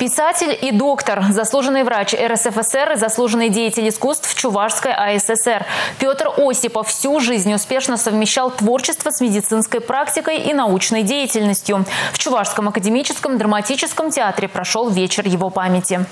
Писатель и доктор, заслуженный врач РСФСР и заслуженный деятель искусств Чувашской АССР. Петр Осипов всю жизнь успешно совмещал творчество с медицинской практикой и научной деятельностью. В Чувашском академическом драматическом театре прошел вечер его памяти.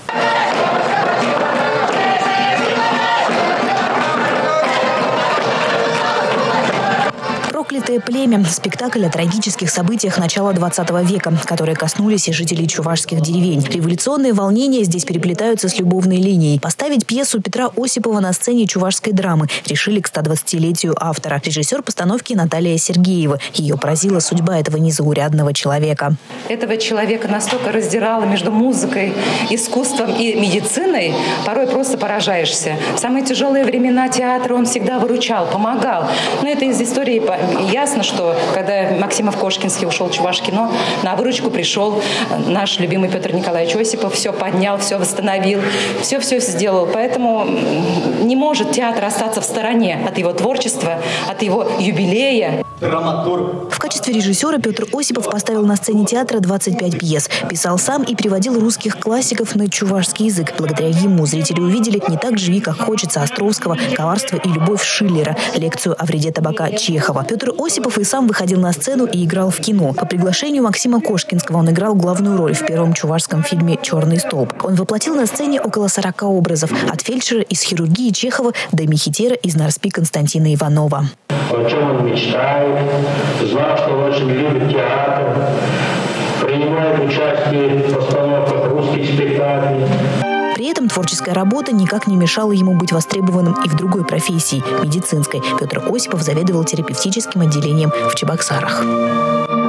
«Проклятое племя» – спектакль о трагических событиях начала 20 века, которые коснулись и жителей чувашских деревень. Революционные волнения здесь переплетаются с любовной линией. Поставить пьесу Петра Осипова на сцене чувашской драмы решили к 120-летию автора. Режиссер постановки Наталья Сергеева. Ее поразила судьба этого незаурядного человека. Этого человека настолько раздирало между музыкой, искусством и медициной, порой просто поражаешься. В самые тяжелые времена театра он всегда выручал, помогал. Но это из истории ясно, что когда Максимов-Кошкинский ушел в Чувашкино, на выручку пришел наш любимый Петр Николаевич Осипов, все поднял, все восстановил, все сделал. Поэтому не может театр остаться в стороне от его творчества, от его юбилея. В качестве режиссера Петр Осипов поставил на сцене театра 25 пьес. Писал сам и переводил русских классиков на чувашский язык. Благодаря ему зрители увидели «Не так живи, как хочется» Островского, «Коварство и любовь» Шиллера, лекцию о вреде табака Чехова. Петр Осипов и сам выходил на сцену и играл в кино. По приглашению Максима Кошкинского он играл главную роль в первом чувашском фильме «Черный столб». Он воплотил на сцене около 40 образов. От фельдшера из хирургии Чехова до мехитера из Нарспи Константина Иванова. О чем он мечтает, знал, что он очень любит театр, принимает участие в постановках русских спектаклей. При этом творческая работа никак не мешала ему быть востребованным и в другой профессии – медицинской. Петр Осипов заведовал терапевтическим отделением в Чебоксарах.